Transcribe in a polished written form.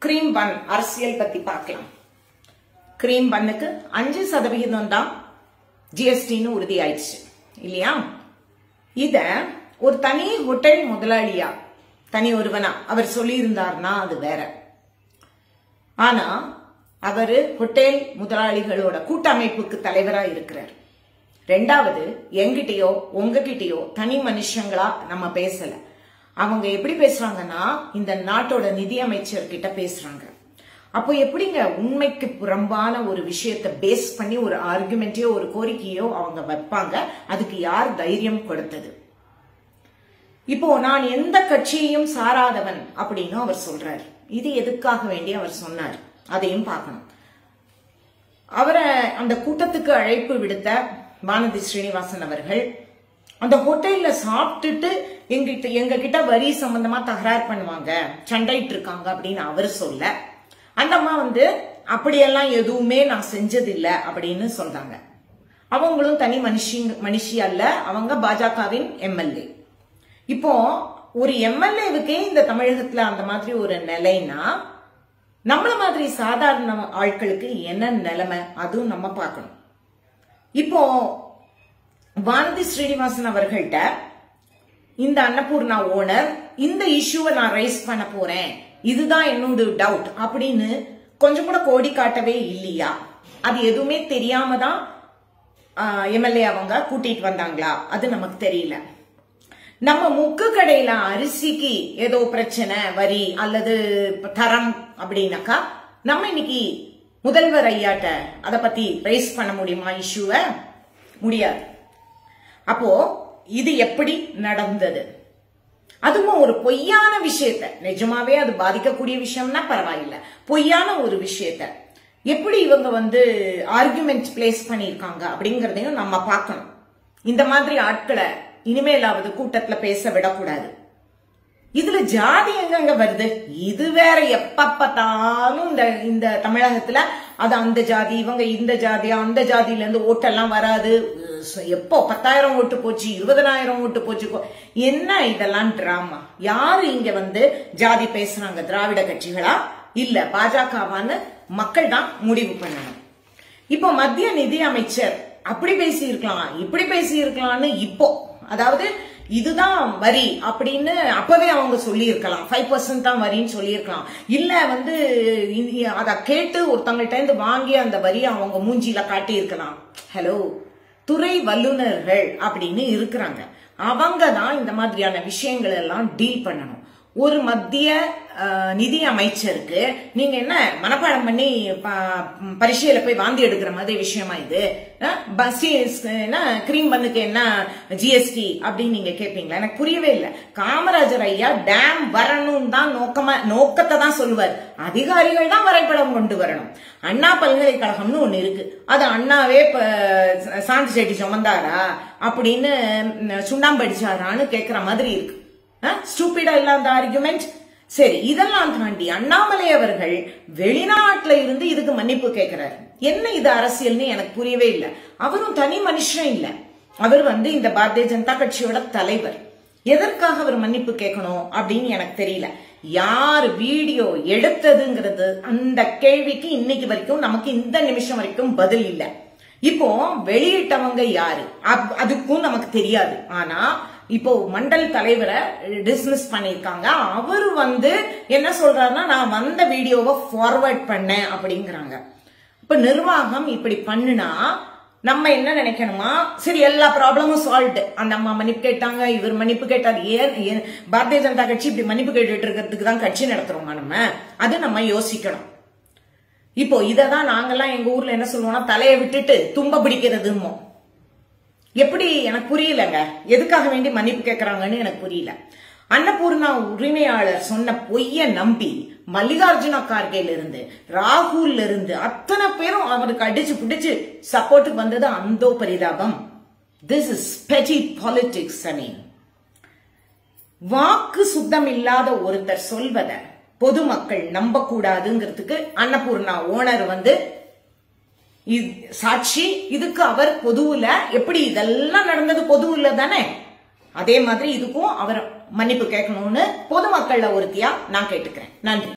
Cream பன் அரசியல் பத்தி பார்க்கலாம். கிரீம் பன்னுக்கு 5% தான் ஜிஎஸ்டின்னு உறுதியாயிடுச்சு இல்லையா? இத ஒரு தனி ஹோட்டல் முதலாளியா தனி ஒருவனா அவர் சொல்லியிருந்தார்னா அது வேற. ஆனா அவரு ஹோட்டல் முதலாளிகளோட கூட்டமைப்புக்கு தலைவரா இருக்கிறார். ரெண்டாவது, எங்கிட்டயோ உங்ககிட்டயோ தனி மனுஷங்களா நம்ம பேசல. அவங்க எப்படி பேசுறாங்கன்னா இந்த நாட்டோட நிதியமைச்சர் கிட்ட பேசுறாங்க. அப்போ எப்படிங்க உண்மைக்கு புறம்பான ஒரு விஷயத்தை பேஸ் பண்ணி ஒரு ஆர்குமெண்டையோ ஒரு கோரிக்கையோ அவங்க வைப்பாங்க? அதுக்கு யார் தைரியம் கொடுத்தது? இப்போ நான் எந்த கட்சியையும் சாராதவன் அப்படின்னு அவர் சொல்றாரு. இது எதுக்காக வேண்டி அவர் சொன்னார் அதையும் பார்க்கணும். அவரை அந்த கூட்டத்துக்கு அழைப்பு விடுத்த வானதி ஸ்ரீனிவாசன் அவர்கள் அந்த ஹோட்டல்ல சாப்பிட்டுட்டு எங்க கிட்ட வரி சம்பந்தமா தகராறு பண்ணுவாங்க, சண்டைட்டு இருக்காங்க அப்படின்னு அவர் சொல்ல, அந்த அம்மா அப்படியெல்லாம் எதுவுமே நான் செஞ்சதில்லை அப்படின்னு சொல்றாங்க. அவங்களும் தனி மனுஷி அல்ல, அவங்க பாஜகவின் எம்எல்ஏ. இப்போ ஒரு எம்எல்ஏவுக்கே இந்த தமிழகத்துல அந்த மாதிரி ஒரு நிலைனா நம்மள மாதிரி சாதாரண ஆட்களுக்கு என்ன நிலைமை அதுவும் நம்ம பார்க்கணும். இப்போ வானதி ஸ்ரீனிவாசன் அவர்கள்ட்ட இந்த அன்னபூர்ணா ஓனர் இந்த இஷ்யூவை நான் ரைஸ் பண்ண போறேன், இதுதான் என்னோட டவுட் அப்படின்னு கொஞ்சம் கூட கோடி காட்டவே இல்லையா? அது எதுவுமே தெரியாம தான் எம்எல்ஏ அவங்க கூட்டிட்டு வந்தாங்களா? அது நமக்கு தெரியல. நம்ம முக்கு கடையில அரிசிக்கு ஏதோ பிரச்சனை, வரி அல்லது தரம் அப்படின்னாக்கா நம்ம இன்னைக்கு முதல்வர் ஐயாட்ட அத பத்தி ரைஸ் பண்ண முடியுமா இஷ்யூவை? முடியாது. அப்போ இது எப்படி நடந்தது? அதுவும் ஒரு பொய்யான விஷயத்த, நிஜமாவே அது பாதிக்கக்கூடிய விஷயம்னா பரவாயில்ல, பொய்யான ஒரு விஷயத்த எப்படி இவங்க ஆர்குமெண்ட் பிளேஸ் பண்ணிருக்காங்க அப்படிங்கறதையும் நம்ம பார்க்கணும். இந்த மாதிரி ஆட்களை இனிமேலாவது கூட்டத்துல பேச விடக்கூடாது. இதுல ஜாதி எங்க வருது? இது வேற எப்ப பார்த்தாலும் இந்த தமிழகத்துல அது அந்த ஜாதி, இவங்க இந்த ஜாதி, அந்த ஜாதியில இருந்து ஓட்டெல்லாம் வராது. எப்போ 10,000 ஓட்டு போச்சு, 20,000 ஓட்டு போச்சு, என்ன இதெல்லாம் டிராமா? யாரு இங்க ஜாதி பேசுறாங்க? திராவிட கட்சிகளா இல்ல பாஜகவான்னு மக்கள் தான் முடிவு பண்ணணும். இப்போ மத்திய நிதி அமைச்சர் அப்படி பேசி இருக்கலாம், இப்படி பேசி இருக்கலாம்னு இப்போ, அதாவது இதுதான் வரி அப்படின்னு அப்பவே அவங்க சொல்லி இருக்கலாம். 5% தான் வரின்னு சொல்லி இருக்கலாம். இல்ல அத கேட்டு ஒருத்தவங்கள்ட்ட இருந்து வாங்கி அந்த வரியை அவங்க மூஞ்சில காட்டி இருக்கலாம். ஹலோ, துறை வல்லுநர்கள் அப்படின்னு இருக்கிறாங்க. அவங்க தான் இந்த மாதிரியான விஷயங்கள் எல்லாம் டீல் பண்ணணும். ஒரு மத்திய நிதி அமைச்சருக்கு நீங்க என்ன மனப்பாடம் பண்ணி பரீட்சையில போய் வாந்தி எடுக்கிற மாதிரி விஷயமா இது? கிரீம் பன்னுக்கு என்ன ஜிஎஸ்டி அப்படின்னு நீங்க கேட்பீங்களா? எனக்கு புரியவே இல்லை. காமராஜர் ஐயா டேம் வரணும் தான் நோக்கத்தை தான் சொல்லுவார். அதிகாரிகள் தான் வரைபடம் கொண்டு வரணும். அண்ணா பல்கலைக்கழகம்னு ஒண்ணு இருக்கு, அது அண்ணாவே சாந்தி செட்டி சுமந்தாரா அப்படின்னு சுண்ணாம்பு அடிச்சாரான்னு கேட்கிற மாதிரி இருக்கு. ஸ்டூபிடா இல்ல அந்த ஆர்குமெண்ட். சரி, இதெல்லாம் தாண்டி அண்ணாமலை அவர்கள் வெளிநாட்டுல இருந்து இதுக்கு மன்னிப்பு கேட்கிறாரு. என்ன இது அரசியல்னு எனக்கு புரியவே இல்லை. அவரும் தனி மனுஷன் இல்ல, அவர் இந்த பாரதிய ஜனதா கட்சியோட தலைவர். எதற்காக அவர் மன்னிப்பு கேட்கணும் அப்படின்னு எனக்கு தெரியல. யார் வீடியோ எடுத்ததுங்கிறது அந்த கேள்விக்கு இன்னைக்கு வரைக்கும் நமக்கு இந்த நிமிஷம் வரைக்கும் பதில் இல்லை. இப்போ வெளியிட்டவங்க யாரு அதுக்கும் நமக்கு தெரியாது. ஆனா இப்போ மண்டல் தலைவரை டிஸ்மிஸ் பண்ணிருக்காங்க. அவரு என்ன சொல்றாருன்னா, நான் வந்த வீடியோவை ஃபார்வர்ட் பண்ணேன் அப்படிங்கிறாங்க. இப்ப நிர்வாகம் இப்படி பண்ணுனா நம்ம என்ன நினைக்கணுமா? சரி, எல்லா ப்ராப்ளமும் சால்வ்டு. அந்த அம்மா மன்னிப்பு கேட்டாங்க, இவர் மன்னிப்பு கேட்டார். ஏன் பாரதிய ஜனதா கட்சி இப்படி மன்னிப்பு கேட்டுட்டு இருக்கிறதுக்கு தான் கட்சி நடத்துறோமா நம்ம? அது நம்ம யோசிக்கணும். இப்போ இததான் நாங்கெல்லாம் எங்க ஊர்ல என்ன சொல்லுவோம்னா, தலையை விட்டுட்டு தும்ப பிடிக்கிறதுமோ. எப்படி? எனக்கு புரியலங்க. எதுக்காக வேண்டி மன்னிப்பு கேட்கறாங்கன்னு எனக்கு புரியல. அன்னபூர்ணா உரிமையாளர் சொன்ன பொய்ய நம்பி மல்லிகார்ஜுன கார்கேல இருந்து ராகுல்ல இருந்து அத்தனை பேரும் அவருக்கு அடிச்சு பிடிச்சு சப்போர்ட்டுக்கு வந்தது அந்தோ பரிதாபம். This is petty politics. வாக்கு சுத்தம் இல்லாத ஒருத்தர் சொல்வத பொதுமக்கள் நம்ப கூடாதுங்கிறதுக்கு அன்னபூர்ணா ஓனர் சாட்சி. இதுக்கு அவர் பொதுவுல எப்படி இதெல்லாம் நடந்தது பொதுவுல தானே, அதே மாதிரி இதுக்கும் அவர் மன்னிப்பு கேட்கணும்னு பொதுமக்கள்ல ஒருத்தியா நான் கேட்டுக்கிறேன். நன்றி.